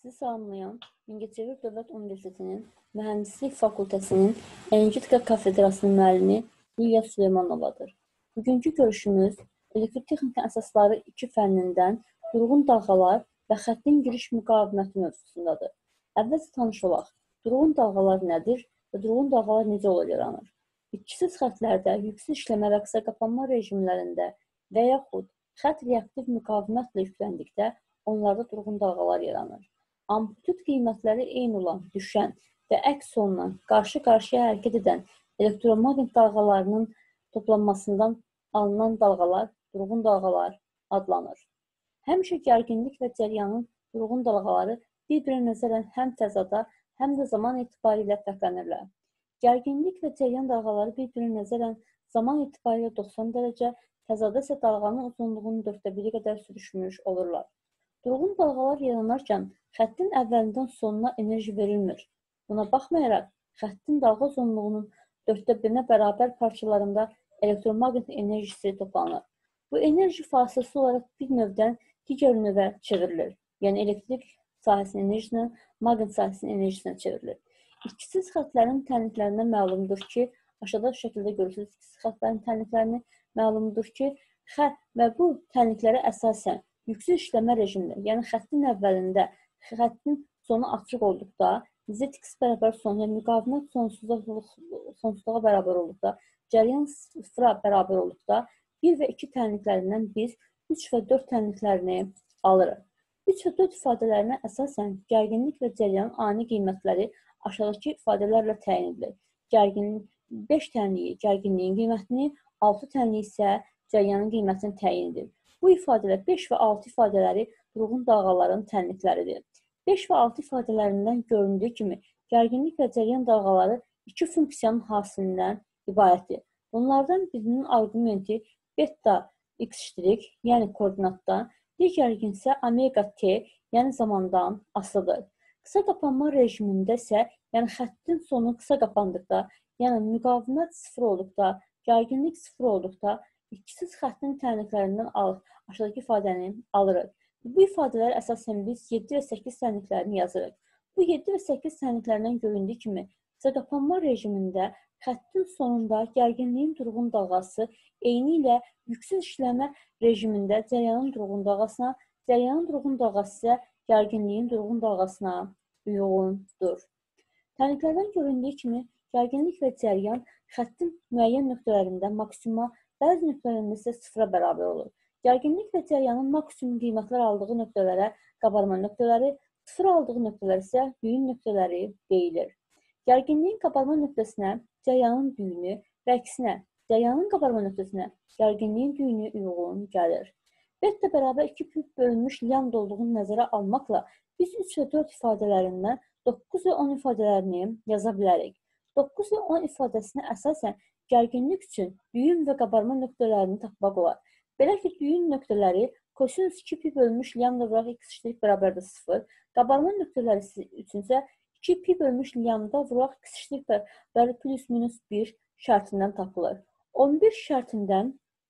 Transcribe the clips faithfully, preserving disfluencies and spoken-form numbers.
Sizi salamlayan Mingəçevir Dövlət Universitetinin Mühəndislik Fakültəsinin Energetika Kafedrasının müəllimi Liliya Süleymanovadır. Bugünkü görüşümüz elektrotexnika əsasları iki fənnindən durğun dalğalar və xəttin giriş müqaviməti mövzusundadır. Əvvəlcə tanış olaq. Durğun dalğalar nədir və durğun dalğalar necə olur yaranır? İtkisiz xətlərdə yüksək işləmə və qısa qapanma rejimlərində və yaxud xətt reaktiv müqavimətlə yükləndikdə onlarda durğun dalğalar yaranır. Amplitud qiymətləri eyni olan, düşən və əks olunan, qarşı-qarşıya hərəkət edən elektromaqnit dalğalarının toplanmasından alınan dalğalar durğun dalğalar adlanır. Həmişə gərginlik və cəryanın durğun dalğaları bir-birinə nəzərən həm təzada, həm də zaman etibarı ilə fərqlənirlər. Gərginlik və cəryan dalğaları bir-birinə nəzərən zaman etibarı ilə doxsan dərəcə, təzada isə dalğanın uzunluğunun dörddə biri qədər sürüşmüş olurlar. Durğun dalğalar yaranarkən xəttin əvvəlindən sonuna enerji verilmir. Buna baxmayaraq, xəttin dalğa uzunluğunun dörddə birinə bərabər parçalarında elektromaqnit enerjisi toplanır. Bu enerji fasiləsiz olaraq bir növdən digər növə çevrilir. Yəni elektrik sahəsinin enerjisinə, maqnit sahəsinin enerjisinə çevrilir. İtkisiz xətlərin tənliklərindən məlumdur ki, aşağıda şəkildə görürsünüz itkisiz xətlərin tənliklərini məlumdur ki, xət və bu tənliklərə əsasən yüksək işləmə rejimində, yəni xəttin əvvəlində, xəttin sonu açıq olduqda, Z x bərabər son, yəni müqavimət sonsuzluğa bərabər olduqda, cəryan sıfıra bərabər olduqda, bir və iki tənliklərindən biz üç və dörd tənliklərini alırıq. üç və dörd ifadələrinə əsasən gərginlik və cəryanın ani qiymətləri aşağıdakı ifadələrlə təyin edilir. Gərginlik beş tənliyi gərginliyin qiymətini, altı tənliyi isə cəryanın qiymətini təyin edir. Bu ifadələr beş və altı ifadələri durğun dalğaların tənlikləridir. beş və altı ifadələrindən göründüyü kimi, gərginlik və cəryan dalğaları iki funksiyanın hasilindən ibarətdir. Bunlardan birinin arqumenti beta x', yəni koordinatdan, digəri isə omega t, yəni zamandan asılıdır. Qısa qapanma rejimində isə, yəni xəttin sonu qısa qapandıqda, yəni müqavimət sıfır olduqda, gərginlik sıfır olduqda, İtkisiz xəttin tənliklərindən alır, aşağıdakı ifadəni alırıq. Bu ifadələr əsasən biz yeddi və səkkiz tənliklərini yazırıq. Bu yeddi və səkkiz tənliklərindən göründüyü kimi, qısa qapanma rejimində xəttin sonunda gərginliyin durğun dalğası eyni ilə yüksək işləmə rejimində cəryanın durğun dalğasına, cəryanın durğun dalğası isə gərginliyin durğun dalğasına uyğundur. Tənliklərdən göründüyü kimi, gərginlik və cəryan xəttin müəyyən nöqtələrində maksimuma, bəzi nöqtələrində isə sıfıra bərabər olur. Gərginlik və cəryanın maksimum qiymətlər aldığı nöqtələrə qabarma nöqtələri, sıfır aldığı nöqtələr isə düyün nöqtələri deyilir. Gərginliyin qabarma nöqtəsinə cəryanın düyünü və əksinə cəryanın qabarma nöqtəsinə gərginliyin düyünü uyğun gəlir. Beta bərabər iki pi bölünmüş lambda olduğunu nəzərə almaqla biz üç və dörd ifadələrindən doqquz və on ifadələrini yaza bilərik. doqquz və on ifadəsinə əsasən gərginlik üçün düyün və qabarma nöqtələrini tapmaq olar. Belə ki, düyün nöqtələri kosinus iki pi bölünmüş lambda vuraq x' bərabərdə sıfır, qabarma nöqtələri üçün isə iki pi bölünmüş lambda vuraq x' bərabər plus minus bir şərtindən tapılır. on bir şərtindən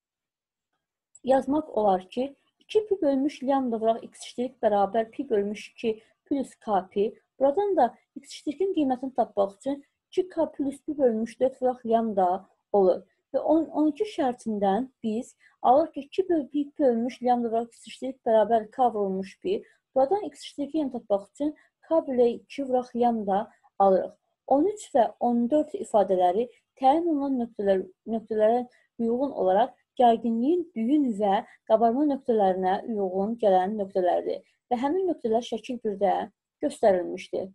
yazmaq olar ki, iki pi bölünmüş lambda vuraq x' bərabər pi bölünmüş iki plus k pi. Buradan da x''in qiymətini tapmaq üçün iki k plus pi bölünmüş dörd vuraq lambda olur. Və on iki şərtindən biz alır ki, iki pi bölünmüş lambda vuraq x' bərabər k vurulmuş bir. Buradan x''i yəni tapmaq üçün k bölü iki vuraq lambda alırıq. on üç və on dörd ifadələri təyin olunan nöqtələr, nöqtələrə uyğun olaraq gərginliyin düyün və qabarma nöqtələrinə uyğun gələn nöqtələrdir və həmin nöqtələr şəkil birdə göstərilmişdir.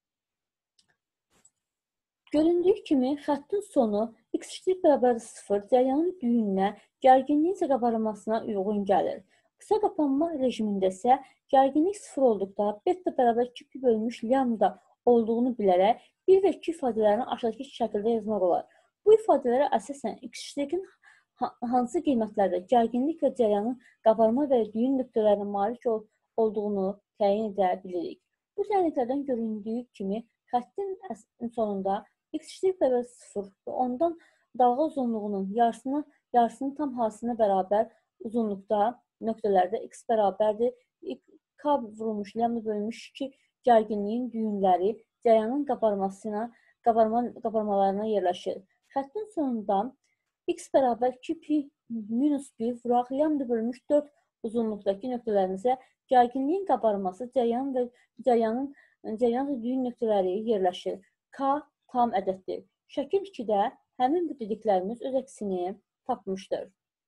Göründüyü kimi, xəttin sonu x' bərabər sıfır cəryanın düyününə, gərginliyin isə qabarmasına uyğun gəlir. Qısa qapanma rejimində isə gərginlik sıfır olduqda beta bərabər iki pi bölünmüş lambda olduğunu bilərək bir və iki ifadələrini aşağıdakı şəkildə yazmaq olar. Bu ifadələrə əsasən x''in hansı qiymətlərdə gərginlik və cəryanın qabarma və düyün nöqtələrinə malik olduğunu təyin edə bilirik. Bu tənliklərdən göründüyü kimi, xəttin sonunda x' bərabər sıfır və ondan dalğa uzunluğunun yarısını, yarısının tam hasıına bərabər uzunluqda nöqtələrdə x bərabərdir K vurulmuş lambda bölünmüş iki gərginliyin düyünləri cərəyanın qabarmasına, qabarma, qabarmalarına yerləşir. Xəttin sonunda x bərabər iki pi minus bir vuraq lambda bölünmüş dörd uzunluqdakı nöqtələrimizə gərginliyin qabarması cərəyan və cərəyanın cərəyan və düyün nöqtələri yerləşir. K tam ədəddir. Şəkil ikidə həmin bu dediklərimiz öz əksini tapmışdır.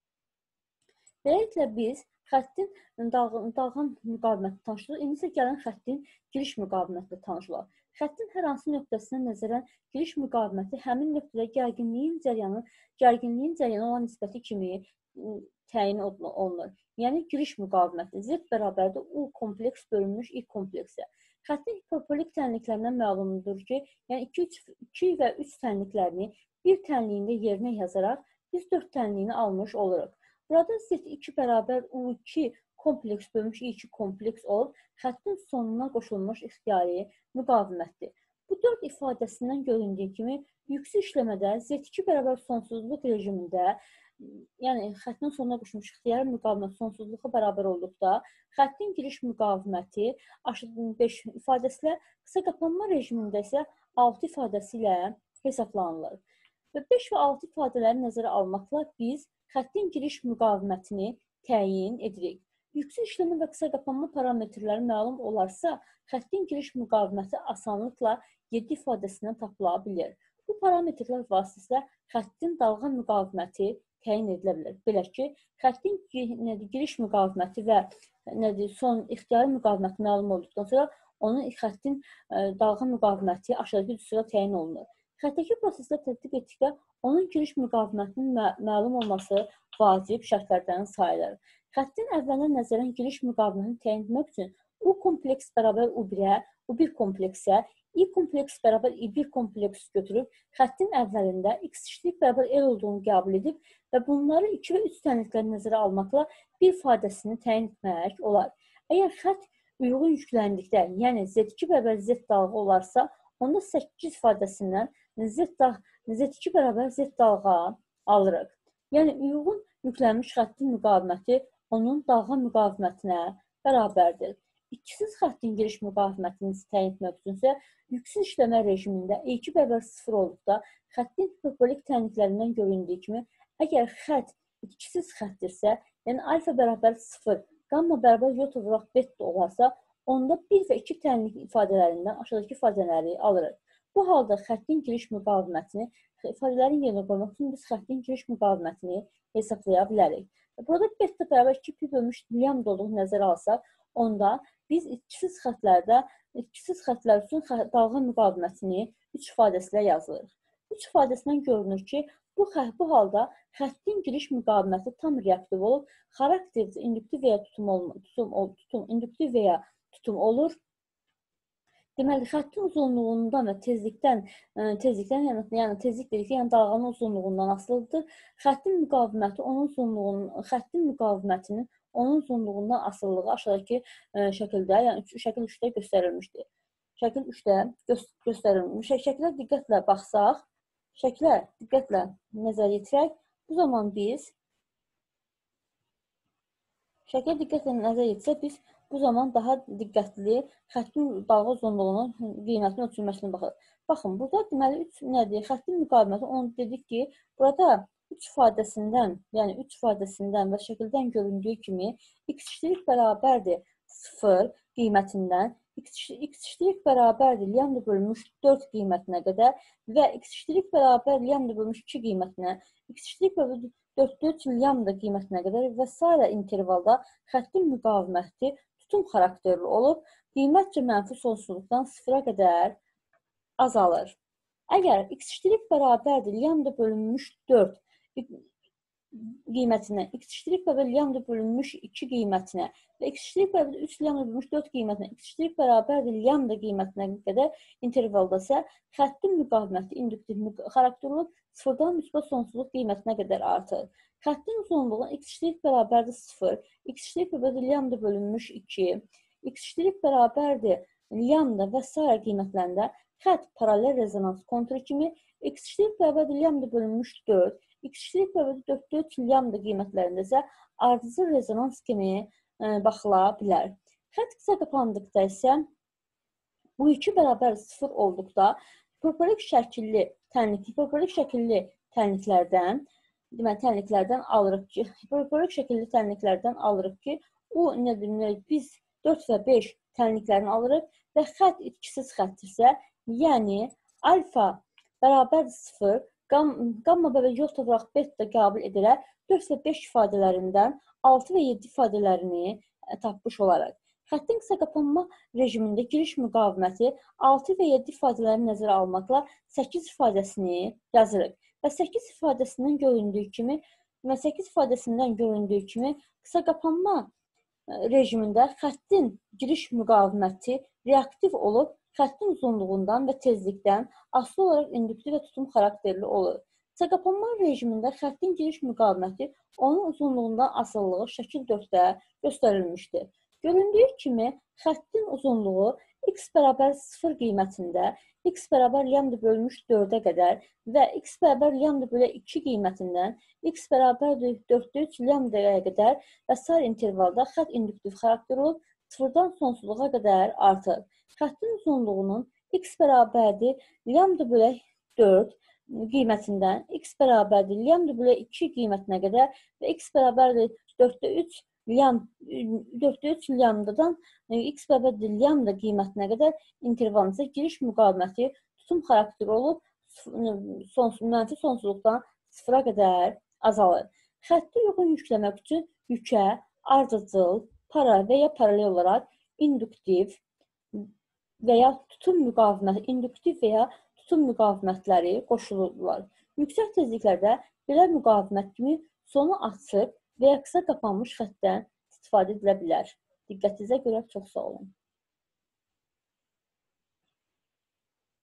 Beləliklə biz xəttin dalğan müqaviməti tanışdırılır. İndi isə gəlin xəttin giriş müqaviməti tanışdırılır. Xəttin hər hansı nöqtəsinə nəzərən giriş müqaviməti həmin nöqtədə gərginliyin cərəyanı, gərginliyin cərəyanı olan nisbəti kimi təyin olunur. Yəni giriş müqaviməti Z bərabərdir U kompleks bölünmüş I kompleksə. Xəttin hiperbolik tənliklərindən məlumdur ki, yəni iki və üç tənliklərini bir tənliyində yerinə yazaraq biz dörd tənliyini almış oluruq. Burada Z iki bərabər U iki kompleks bölünmüş I iki kompleks olub, xəttin sonuna qoşulmuş ixtiyari müqavimətdir. Bu dörd ifadəsindən göründüyü kimi, yüksək işləmədə Z iki bərabər sonsuzluq rejimində, yəni xəttin sonuna qoşulmuş ixtiyari müqavimət sonsuzluğa bərabər olduqda, xəttin giriş müqaviməti beş ifadəsi ilə, qısa qapanma rejimində isə altı ifadəsi ilə hesablanılır. Və beş və altı ifadələri nəzərə almaqla biz xəttin giriş müqavimətini təyin edirik. Yüksək işləmə və qısa qapanma parametrləri məlum olarsa, xəttin giriş müqaviməti asanlıqla yeddi ifadəsindən tapıla bilir. Bu parametrlər vasitəsilə xəttin dalğa müqaviməti təyin edilə bilir. Belə ki, xəttin giriş müqaviməti və son ixtiyari müqaviməti məlum olduqdan sonra onun xəttin dalğa müqaviməti aşağıdakı üsulla təyin olunur. Xəttəki proseslə tətbiq etdikdə onun giriş müqavimətinin məlum olması vacib şərtlərdən sayılır. Xəttin əvvəldən nəzərən giriş müqavimətini təyin etmək üçün U kompleks bərabər U birə, U bir kompleksə, I kompleks bərabər I bir kompleks götürüb, xəttin əvvəlində X eşitlik bərabər L olduğunu qəbul edib və bunları iki və üç tənlikləri nəzərə almaqla bir ifadəsini təyin etmək olar. Əgər xətt uyğun yükləndikdə, yəni Z iki bərabər Z dalğa olarsa, onda səkkiz ifadəsindən Z iki bərabər Z dalğa alırıq. Yəni, uyğun yüklənmiş xəttin müqaviməti onun dalğa müqavimətinə bərabərdir. İkisiz xəttin giriş müqavimətini təyin etmək üçünsə, yüksək işləmə rejimində E iki bərabər sıfır olduqda, xəttin hiperbolik tənliklərindən göründüyü kimi, əgər xətt ikisiz xətdirsə, yəni alfa bərabər sıfır, qamma bərabər yota vuraq beta olarsa, onda bir və iki tənlik ifadələrindən aşağıdakı ifadələri alırıq. Bu halda xəttin giriş müqavimətini, ifadələrin yerinə qoymaq üçün biz xəttin giriş müqavimətini hesablaya bilərik. Burada beta bərabər iki pi bölünmüş lambda olduğunu nəzərə alsaq, onda biz ikisiz xətlərdə, ikisiz xətlər üçün dalğa müqavimətini üç ifadəsilə yazılır. üç ifadəsindən görünür ki, bu, bu halda xəttin giriş müqaviməti tam reaktiv olub, xarakterdə induktiv və ya tutum, tutum, tutum, induktiv və ya tutum olur. Deməli, xəttin uzunluğundan və tezlikdən, tezlikdən, yəni, yəni tezlik dedik ki, yəni dalğanın uzunluğundan asılıdır. Xəttin müqaviməti onun uzunluğunun, xəttin müqavimətinin onun uzunluğundan asılılığı aşağıdakı şəkildə, yəni şəkil üçdə göstərilmişdir. Şəkil üçdə göstərilmiş. Şəkilə diqqətlə baxsaq, şəkilə diqqətlə nəzər yetirək, bu zaman biz şəkilə diqqətlə nəzər yetirək, biz bu zaman daha diqqətli xəttin dalğa uzunluğunun qiymətinin ölçülməsinə baxırıq. Baxın, burada deməli üç nədir? Xəttin müqaviməti, onu dedik ki, burada üç ifadəsindən, yəni üç ifadəsindən və şəkildən göründüyü kimi x eşitlik bərabərdir sıfır qiymətindən, x eşitlik bərabərdir lambda bölünmüş dörd qiymətinə qədər və x eşitlik bərabər lambda bölünmüş iki qiymətinə, x eşitlik bərabər dörd dörd lambda qiymətinə qədər və s. intervalda xəttin müqaviməti tutum xarakterli olub, qiymətcə mənfi sonsuzluqdan sıfıra qədər azalır. Əgər x eşitlik bərabərdir lambda bölünmüş dörd qiymətinə, x eşitlik bərabər lambda bölünmüş iki qiymətinə və x eşitlik bərabər üç lambda bölünmüş dörd qiymətinə, x eşitlik bərabərdir lambda qiymətinə qədər intervalda isə xəttin müqaviməti induktiv xarakterli olub, sıfırdan müsbət sonsuzluq qiymətinə qədər artır. Xəttin uzunluğu x eşitlik bərabərdir sıfır, x eşitlik bərabərdir lambda bölünmüş iki, x eşitlik bərabərdir lambda və s. qiymətlərində xətt paralel rezonans konturu kimi, x eşitlik bərabərdir lambda bölünmüş dörd, x eşitlik bərabərdir dörd dörd lambda qiymətlərində isə ardıcıl rezonans kimi baxıla bilər. Xətt qısa qapandıqda isə bu iki bərabər sıfır olduqda hiperbolik şəkilli tənlik, hiperbolik şəkilli tənliklərdən, deməli tənliklərdən alırıq ki, hiperbolik şəkilli tənliklərdən alırıq ki, o nə demək, biz dörd və beş tənliklərini alırıq və xətt itkisiz xəttirsə, yəni alfa bərabər sıfır, qamma və yox olaraq beta qəbul edilərək dörd və beş ifadələrindən altı və yeddi ifadələrini tapmış olaraq. Xəttin qısa qapanma rejimində giriş müqaviməti altı və yeddi ifadələrini nəzərə almaqla səkkiz ifadəsini yazırıq. Və səkkiz ifadəsindən göründüyü kimi, və səkkiz ifadəsindən göründüyü kimi qısa qapanma rejimində xəttin giriş müqaviməti reaktiv olub, xəttin uzunluğundan və tezlikdən asılı olaraq induktiv və tutum xarakterli olur. Qısa qapanma rejimində xəttin giriş müqaviməti onun uzunluğundan asılılığı şəkil dörddə göstərilmişdir. Göründüyü kimi, xəttin uzunluğu x bərabər sıfır qiymətində x bərabər lambda bölmüş dördə qədər və x bərabər lambda bölə iki qiymətindən x bərabər dörddə üç lambdaya qədər və sair intervalda xətt induktiv xarakter olub, sıfırdan sonsuzluğa qədər artır. Xəttin uzunluğunun x bərabərdir lambda bölə dörd qiymətindən x bərabərdir lambda bölə iki qiymətinə qədər və x bərabərdir dörddə üç dörddə üç lambdadan x bərabərdir lambda qiymətinə qədər intervalımızda giriş müqaviməti tutum xarakteri olub, sonsuz, mənfi sonsuzluqdan sıfıra qədər azalır. Xətti uyğun yükləmək üçün yükę ardıcıl, para və ya paralel olaraq induktiv və ya tutum müqaviməti, induktiv və ya tutum müqavimətləri qoşulurlar. Yüksək tezliklərdə belə müqavimət kimi sonu açıq və ya qısa qapanmış xəttdən istifadə edilə bilər. Diqqətinizə görə çox sağ olun.